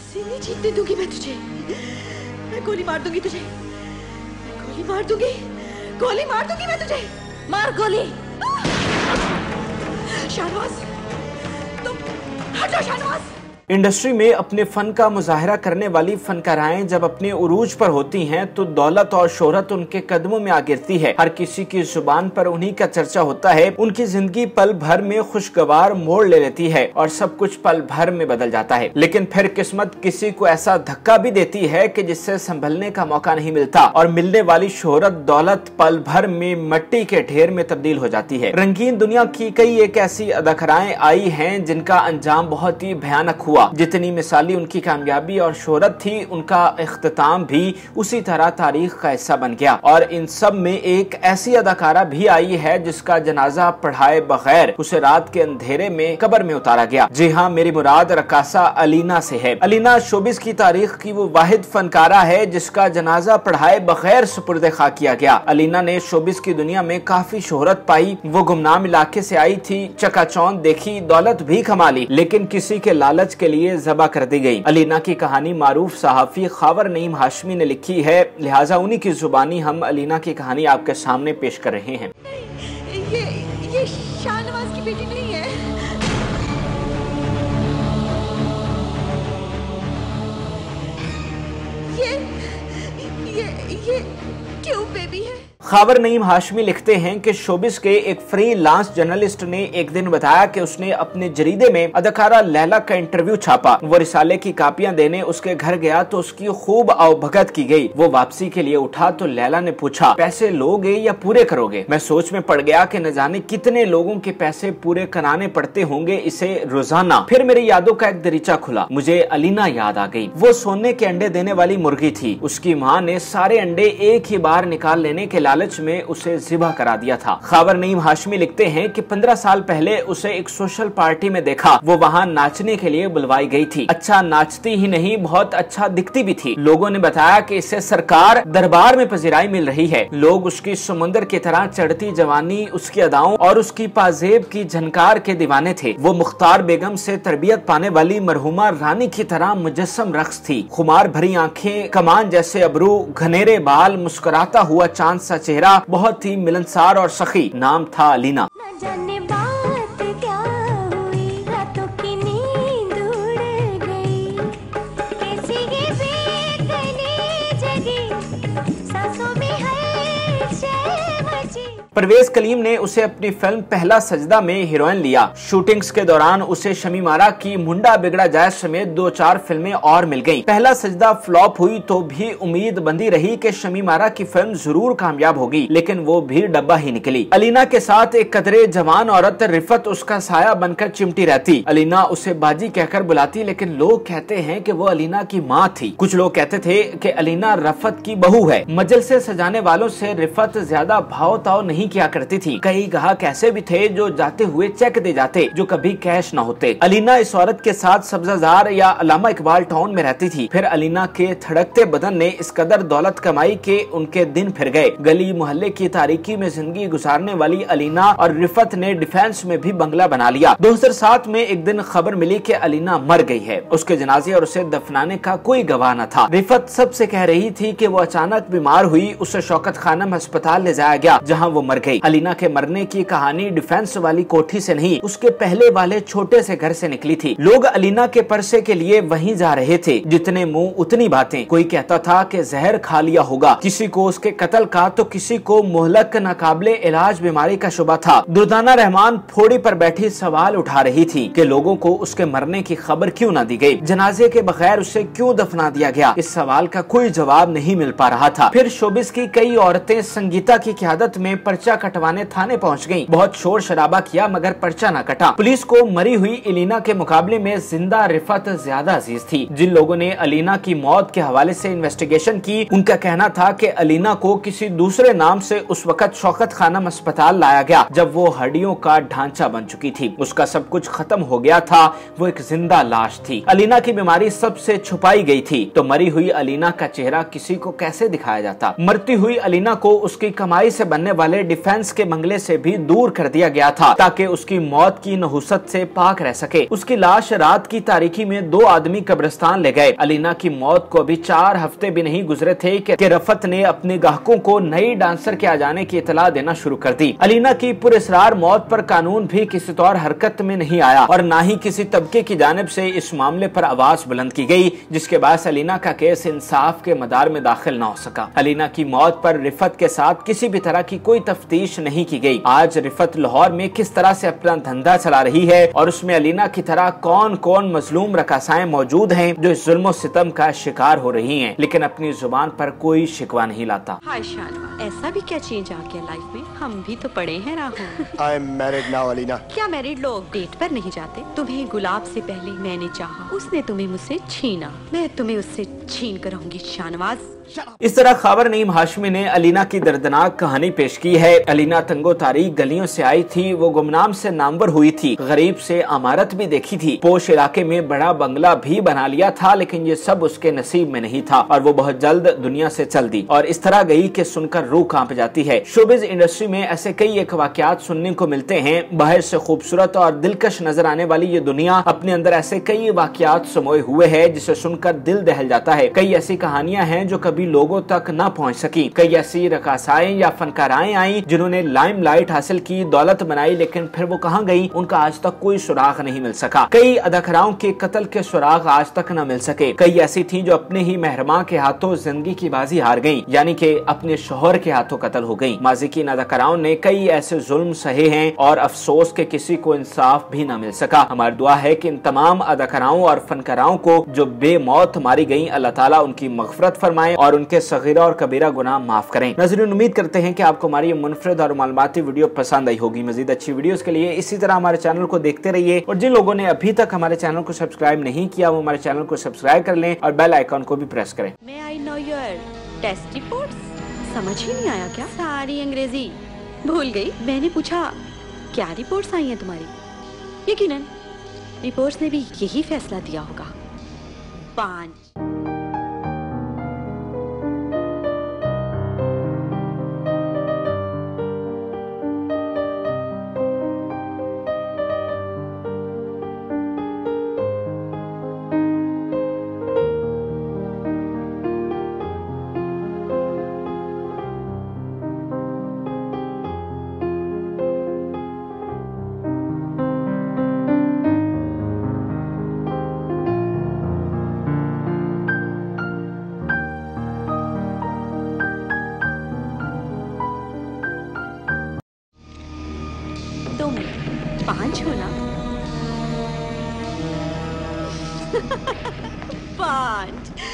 नहीं जीतने दूंगी मैं तुझे। मैं गोली मार दूंगी तुझे, मैं गोली मार दूंगी, गोली मार दूंगी मैं तुझे। मार गोली। शाहनवाज, तुम हटो शाहनवाज। इंडस्ट्री में अपने फन का मुजाहरा करने वाली फनकाराएं जब अपने उरूज पर होती हैं तो दौलत और शोहरत उनके कदमों में आ गिरती है। हर किसी की जुबान पर उन्हीं का चर्चा होता है। उनकी जिंदगी पल भर में खुशगवार मोड़ ले लेती है और सब कुछ पल भर में बदल जाता है। लेकिन फिर किस्मत किसी को ऐसा धक्का भी देती है कि जिससे संभलने का मौका नहीं मिलता और मिलने वाली शोहरत दौलत पल भर में मिट्टी के ढेर में तब्दील हो जाती है। रंगीन दुनिया की कई एक ऐसी अदाकाराएं आई हैं जिनका अंजाम बहुत ही भयानक हुआ। जितनी मिसाली उनकी कामयाबी और शोहरत थी, उनका इख्तिताम भी उसी तरह तारीख का हिस्सा बन गया। और इन सब में एक ऐसी अदाकारा भी आई है जिसका जनाजा पढ़ाए बगैर उसे रात के अंधेरे में कब्र में उतारा गया। जी हाँ, मेरी मुराद रकासा अलीना से है। अलीना शोबिस की तारीख की वो वाहिद फनकारा है जिसका जनाजा पढ़ाए बगैर सुपुर्द खा किया गया। अलीना ने शोबिस की दुनिया में काफी शोहरत पाई। वो गुमनाम इलाके से आई थी, चकाचौंध देखी, दौलत भी कमा ली, लेकिन किसी के लालच के लिए ज़बा कर दी गई। अलीना की कहानी मारूफ सहाफी खावर नईम हाशमी ने लिखी है, लिहाजा उन्हीं की जुबानी हम अलीना की कहानी आपके सामने पेश कर रहे हैं। ये शाहनवाज की बेटी नहीं है। ये क्यों बेबी है? खावर नईम हाशमी लिखते हैं कि शोबिस के एक फ्रीलांस जर्नलिस्ट ने एक दिन बताया कि उसने अपने जरीदे में अदाकारा लैला का इंटरव्यू छापा। वो रिसाले की कापियां देने उसके घर गया तो उसकी खूब आवभगत की गई। वो वापसी के लिए उठा तो लैला ने पूछा, पैसे लोगे या पूरे करोगे? मैं सोच में पड़ गया कि न जाने कितने लोगों के पैसे पूरे कराने पड़ते होंगे इसे रोजाना। फिर मेरी यादों का एक दरीचा खुला, मुझे अलीना याद आ गई। वो सोने के अंडे देने वाली मुर्गी थी। उसकी माँ ने सारे अंडे एक ही बार निकाल लेने के लालच में उसे ज़िबा करा दिया था। खावर नईम हाशमी लिखते हैं कि 15 साल पहले उसे एक सोशल पार्टी में देखा। वो वहाँ नाचने के लिए बुलवाई गई थी। अच्छा नाचती ही नहीं, बहुत अच्छा दिखती भी थी। लोगों ने बताया कि इसे सरकार दरबार में पजीराई मिल रही है। लोग उसकी समुंदर की तरह चढ़ती जवानी, उसकी अदाओं और उसकी पाजेब की झनकार के दीवाने थे। वो मुख्तार बेगम से तरबियत पाने वाली मरहुमा रानी की तरह मुजस्सम रक्स थी। खुमार भरी आंखें, कमान जैसे अबरू, घनेरे बाल, मुस्कुराता हुआ चांद सा चेहरा, बहुत ही मिलनसार और सखी। नाम था अलीना। परवेज कलीम ने उसे अपनी फिल्म पहला सजदा में हीरोइन लिया। शूटिंग्स के दौरान उसे शमी मारा की मुंडा बिगड़ा जाए समेत 2-4 फिल्में और मिल गईं। पहला सजदा फ्लॉप हुई तो भी उम्मीद बंधी रही कि शमी मारा की फिल्म जरूर कामयाब होगी, लेकिन वो भी डब्बा ही निकली। अलीना के साथ एक कदरे जवान औरत रिफत उसका साया बनकर चिमटी रहती। अलीना उसे बाजी कहकर बुलाती, लेकिन लोग कहते हैं कि वो अलीना की माँ थी। कुछ लोग कहते थे कि अलीना रफत की बहू है। मजलिसे सजाने वालों से रिफत ज्यादा भाव ताव नहीं किया करती थी। कई ग्राहक ऐसे भी थे जो जाते हुए चेक दे जाते, जो कभी कैश न होते। अलीना इस औरत के साथ सब्जाजार या अल्लामा इकबाल टाउन में रहती थी। फिर अलीना के धड़कते बदन ने इस कदर दौलत कमाई के उनके दिन फिर गए। गली मोहल्ले की तारीकी में जिंदगी गुजारने वाली अलीना और रिफत ने डिफेंस में भी बंगला बना लिया। 2007 में एक दिन खबर मिली कि अलीना मर गई है। उसके जनाजे और उसे दफनाने का कोई गवाह न था। रिफत सबसे कह रही थी कि वो अचानक बीमार हुई, उसे शौकत खानम अस्पताल ले जाया गया जहाँ वो मर गई। अलीना के मरने की कहानी डिफेंस वाली कोठी से नहीं, उसके पहले वाले छोटे से घर से निकली थी। लोग अलीना के परसे के लिए वहीं जा रहे थे। जितने मुंह उतनी बातें। कोई कहता था कि जहर खा लिया होगा, किसी को उसके कत्ल का तो किसी को मुहलक नाकाबिले इलाज बीमारी का शुबा था। दुर्दाना रहमान फोड़ी पर बैठी सवाल उठा रही थी कि लोगों को उसके मरने की खबर क्यों न दी गई, जनाजे के बगैर उसे क्यों दफना दिया गया। इस सवाल का कोई जवाब नहीं मिल पा रहा था। फिर शोबिस की कई औरतें संगीता की क़यादत में पर्चा कटवाने थाने पहुंच गईं। बहुत शोर शराबा किया मगर पर्चा न कटा। पुलिस को मरी हुई अलीना के मुकाबले में जिंदा रिफत ज्यादा अजीज थी। जिन लोगों ने अलीना की मौत के हवाले से इन्वेस्टिगेशन की, उनका कहना था कि अलीना को किसी दूसरे नाम से उस वक्त शौकत खानम अस्पताल लाया गया जब वो हड्डियों का ढांचा बन चुकी थी। उसका सब कुछ खत्म हो गया था, वो एक जिंदा लाश थी। अलीना की बीमारी सबसे छुपाई गई थी, तो मरी हुई अलीना का चेहरा किसी को कैसे दिखाया जाता। मरती हुई अलीना को उसकी कमाई से बनने वाले डिफेंस के बंगले से भी दूर कर दिया गया था ताकि उसकी मौत की नहुसत से पाक रह सके। उसकी लाश रात की तारीकी में 2 आदमी कब्रिस्तान ले गए। अलीना की मौत को अभी 4 हफ्ते भी नहीं गुजरे थे कि रफत ने अपने ग्राहकों को नई डांसर के आ जाने की इतला देना शुरू कर दी। अलीना की पुरस्रार मौत पर कानून भी किसी तौर हरकत में नहीं आया और न ही किसी तबके की जानिब से इस मामले पर आवाज बुलंद की गई, जिसके बाद अलीना का केस इंसाफ के मदार में दाखिल न हो सका। अलीना की मौत पर रिफत के साथ किसी भी तरह की कोई तफ्तीश नहीं की गई। आज रिफत लाहौर में किस तरह से अपना धंधा चला रही है और उसमें अलीना की तरह कौन कौन मजलूम रकासाएं मौजूद हैं जो इस जुल्म सितम का शिकार हो रही हैं, लेकिन अपनी जुबान पर कोई शिकवा नहीं लाता। हाय शानवा, ऐसा भी क्या चेंज आ गया लाइफ में? हम भी तो पड़े हैं Rahul. I am married now Alina. क्या मैरिड लोग डेट पर नहीं जाते? तुम्हें गुलाब से पहले मैंने चाहा, उसने तुम्हें मुझसे छीना, मैं तुम्हें उससे छीन कर रहूंगी शाहनवाज। इस तरह खबर नईम हाशमी ने अलीना की दर्दनाक कहानी पेश की है। अलीना तंगो तारीख गलियों से आई थी, वो गुमनाम से नामवर हुई थी, गरीब से अमारत भी देखी थी, पोश इलाके में बड़ा बंगला भी बना लिया था, लेकिन ये सब उसके नसीब में नहीं था और वो बहुत जल्द दुनिया से चल दी और इस तरह गई कि सुनकर रूह कांप जाती है। शोबिज इंडस्ट्री में ऐसे कई एक वाकयात सुनने को मिलते हैं। बाहर से खूबसूरत और दिलकश नजर आने वाली ये दुनिया अपने अंदर ऐसे कई वाकयात समोए हुए है जिसे सुनकर दिल दहल जाता है। कई ऐसी कहानियां हैं जो कभी लोगों तक न पहुंच सकी। कई ऐसी रकासाएं या फनकाराएं आई जिन्होंने लाइमलाइट हासिल की, दौलत बनाई, लेकिन फिर वो कहां गई, उनका आज तक कोई सुराग नहीं मिल सका। कई अदाकाराओं के कत्ल के सुराग आज तक न मिल सके। कई ऐसी थी जो अपने ही मेहरमा के हाथों जिंदगी की बाजी हार गयी, यानी कि अपने शोहर के हाथों कत्ल हो गयी। माजी की अदाकाराओं ने कई ऐसे जुल्म सहे हैं और अफसोस के किसी को इंसाफ भी न मिल सका। हमारी दुआ है कि इन तमाम अदाकाराओं और फनकाराओं को जो बेमौत मारी गयी, अल्लाह ताला उनकी मगफरत फरमाए और उनके सगीरा और कबीरा गुनाह माफ करें। नाज़रीन, उम्मीद करते हैं कि आपको हमारी ये मुनफरिद और मालूमाती वीडियो पसंद आई होगी। मजीद अच्छी वीडियोस के लिए इसी तरह हमारे चैनल को देखते रहिए और जिन लोगों ने अभी तक हमारे चैनल को सब्सक्राइब नहीं किया वो हमारे चैनल को सब्सक्राइब कर लें और बेल आइकॉन को भी प्रेस करें। May I know your test reports? समझ ही नहीं आया क्या? सारी अंग्रेजी भूल गई। मैंने पूछा क्या रिपोर्ट्स आई हैं तुम्हारी? यकीनन रिपोर्ट्स ने भी यही फैसला दिया होगा। 5हो ना? 5